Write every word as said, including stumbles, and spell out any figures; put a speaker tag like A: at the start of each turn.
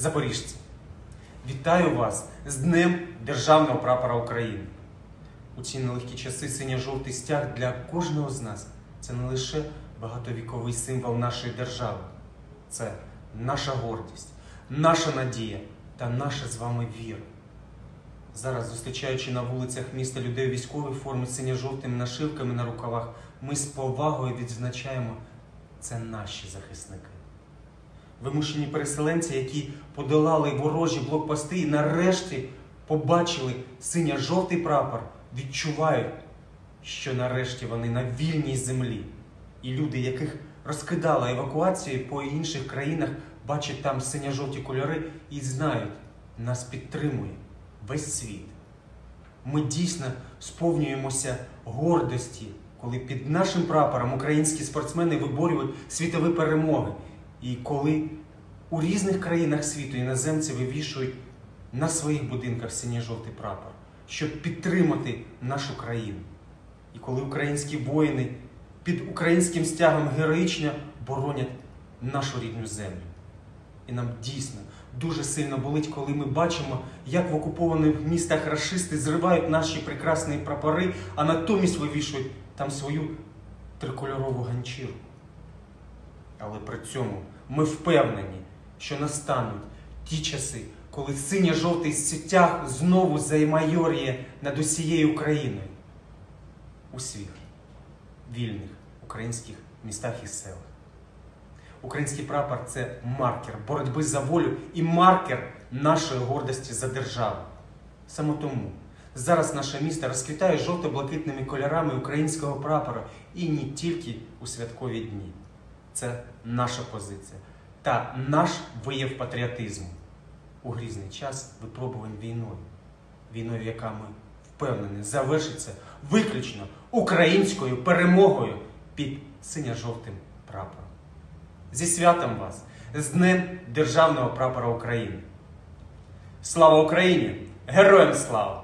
A: запоріжці! Вітаю вас з Днем Державного прапора України! У ці нелегкі часи синьо-жовтий стяг для кожного з нас – це не лише багатовіковий символ нашої держави. Це наша гордість, наша надія та наша з вами віра. Зараз, зустрічаючи на вулицях міста людей у військовій формі з синьо-жовтими нашивками на рукавах, ми з повагою відзначаємо – це наші захисники. Вимушені переселенці, які подолали ворожі блокпости і нарешті побачили синьо-жовтий прапор, відчувають, що нарешті вони на вільній землі. І люди, яких розкидала евакуацію по інших країнах, бачать там синьо-жовті кольори і знають, нас підтримує весь світ. Ми дійсно сповнюємося гордості, коли під нашим прапором українські спортсмени виборюють світові перемоги. І коли у різних країнах світу іноземці вивішують на своїх будинках синьо-жовтий прапор, щоб підтримати нашу країну. І коли українські воїни під українським стягом героїчно боронять нашу рідну землю. І нам дійсно дуже сильно болить, коли ми бачимо, як в окупованих містах рашисти зривають наші прекрасні прапори, а натомість вивішують там свою трикольорову ганчірку. Але при цьому ми впевнені, що настануть ті часи, коли синьо-жовтий стяг знову займайоріє над усією Україною. У світ вільних українських містах і селах. Український прапор – це маркер боротьби за волю і маркер нашої гордості за державу. Саме тому зараз наше місто розквітає жовто-блакитними кольорами українського прапора і не тільки у святкові дні. Це наша позиція та наш вияв патріотизму у грізний час випробувань війною. Війною, яка, ми впевнені, завершиться виключно українською перемогою під синьо-жовтим прапором. Зі святом вас! З Днем Державного прапора України! Слава Україні! Героям слава!